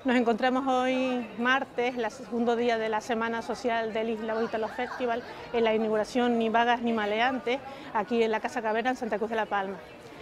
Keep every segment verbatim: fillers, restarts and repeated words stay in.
Nos encontramos hoy martes, el segundo día de la Semana Social del Isla Bonita Love Festival, en la inauguración Ni Vagas ni Maleantes, aquí en la Casa Cabrera en Santa Cruz de la Palma.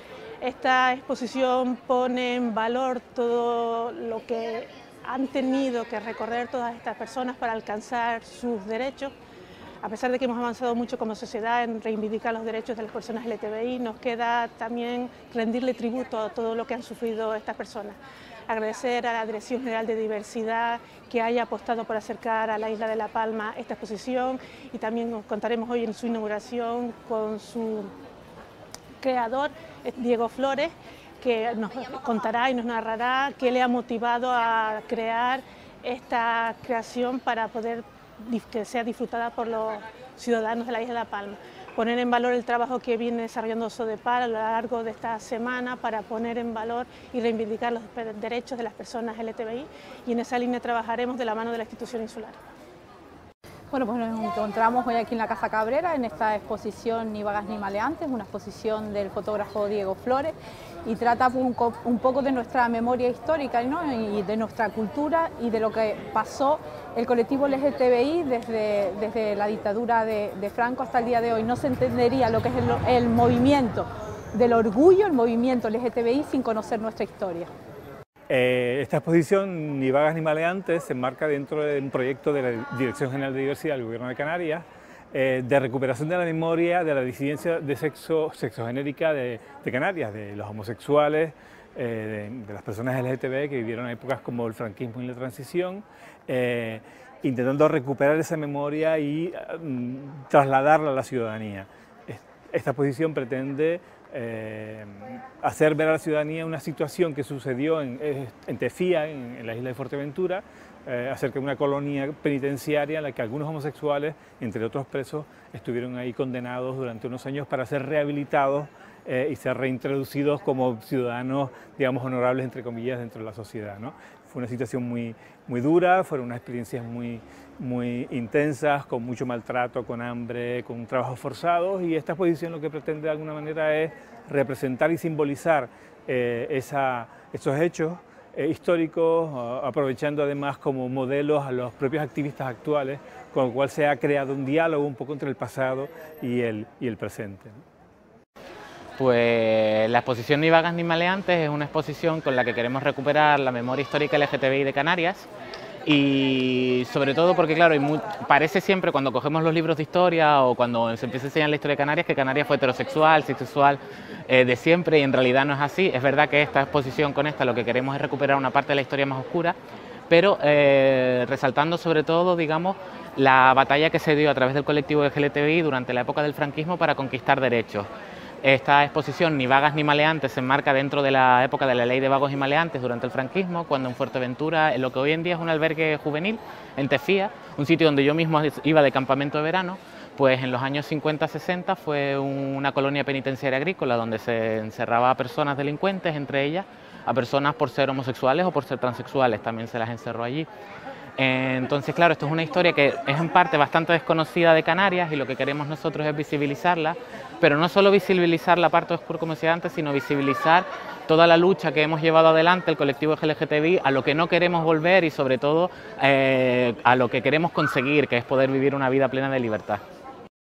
Esta exposición pone en valor todo lo que han tenido que recorrer todas estas personas para alcanzar sus derechos. A pesar de que hemos avanzado mucho como sociedad en reivindicar los derechos de las personas L G T B I, nos queda también rendirle tributo a todo lo que han sufrido estas personas. Agradecer a la Dirección General de Diversidad que haya apostado por acercar a la Isla de La Palma esta exposición, y también nos contaremos hoy en su inauguración con su creador, Diego Flores, que nos contará y nos narrará qué le ha motivado a crear esta creación para poder que sea disfrutada por los ciudadanos de la Isla de La Palma. Poner en valor el trabajo que viene desarrollando SODEPAL a lo largo de esta semana para poner en valor y reivindicar los derechos de las personas L G T B I, y en esa línea trabajaremos de la mano de la institución insular. Bueno, pues nos encontramos hoy aquí en la Casa Cabrera en esta exposición Ni Vagas ni Maleantes, una exposición del fotógrafo Diego Flores, y trata un, un poco de nuestra memoria histórica, ¿no? Y de nuestra cultura y de lo que pasó el colectivo L G T B I desde, desde la dictadura de, de Franco hasta el día de hoy. No se entendería lo que es el, el movimiento del orgullo, el movimiento L G T B I, sin conocer nuestra historia. Eh, esta exposición, Ni Vagas ni Maleantes, se enmarca dentro de un proyecto de la Dirección General de Diversidad del Gobierno de Canarias, eh, de recuperación de la memoria de la disidencia de sexo sexogenérica de, de Canarias, de los homosexuales, eh, de, de las personas L G T B que vivieron épocas como el franquismo y la transición, eh, intentando recuperar esa memoria y um, trasladarla a la ciudadanía. Esta exposición pretende eh, hacer ver a la ciudadanía una situación que sucedió en, en Tefía, en, en la isla de Fuerteventura, eh, acerca de una colonia penitenciaria en la que algunos homosexuales, entre otros presos, estuvieron ahí condenados durante unos años para ser rehabilitados eh, y ser reintroducidos como ciudadanos, digamos, honorables, entre comillas, dentro de la sociedad, ¿no? Fue una situación muy, muy dura, fueron unas experiencias muy, muy intensas, con mucho maltrato, con hambre, con trabajos forzados, y esta exposición lo que pretende de alguna manera es representar y simbolizar eh, esa, esos hechos eh, históricos, uh, aprovechando además como modelos a los propios activistas actuales, con lo cual se ha creado un diálogo un poco entre el pasado y el, y el presente, ¿no? Pues la exposición Ni Vagas ni Maleantes es una exposición con la que queremos recuperar la memoria histórica L G T B I de Canarias, y sobre todo porque, claro, hay muy, parece siempre cuando cogemos los libros de historia o cuando se empieza a enseñar la historia de Canarias que Canarias fue heterosexual, sexual eh, de siempre, y en realidad no es así. Es verdad que esta exposición, con esta, lo que queremos es recuperar una parte de la historia más oscura, pero eh, resaltando sobre todo, digamos, la batalla que se dio a través del colectivo L G T B I durante la época del franquismo para conquistar derechos. Esta exposición, Ni Vagas ni Maleantes, se enmarca dentro de la época de la ley de vagos y maleantes durante el franquismo, cuando en Fuerteventura, en lo que hoy en día es un albergue juvenil, en Tefía, un sitio donde yo mismo iba de campamento de verano, pues en los años cincuenta sesenta fue una colonia penitenciaria agrícola donde se encerraba a personas delincuentes, entre ellas a personas por ser homosexuales o por ser transexuales, también se las encerró allí. Entonces, claro, esto es una historia que es en parte bastante desconocida de Canarias, y lo que queremos nosotros es visibilizarla, pero no solo visibilizar la parte oscura, como decía antes, sino visibilizar toda la lucha que hemos llevado adelante el colectivo L G T B I, a lo que no queremos volver y sobre todo eh, a lo que queremos conseguir, que es poder vivir una vida plena de libertad.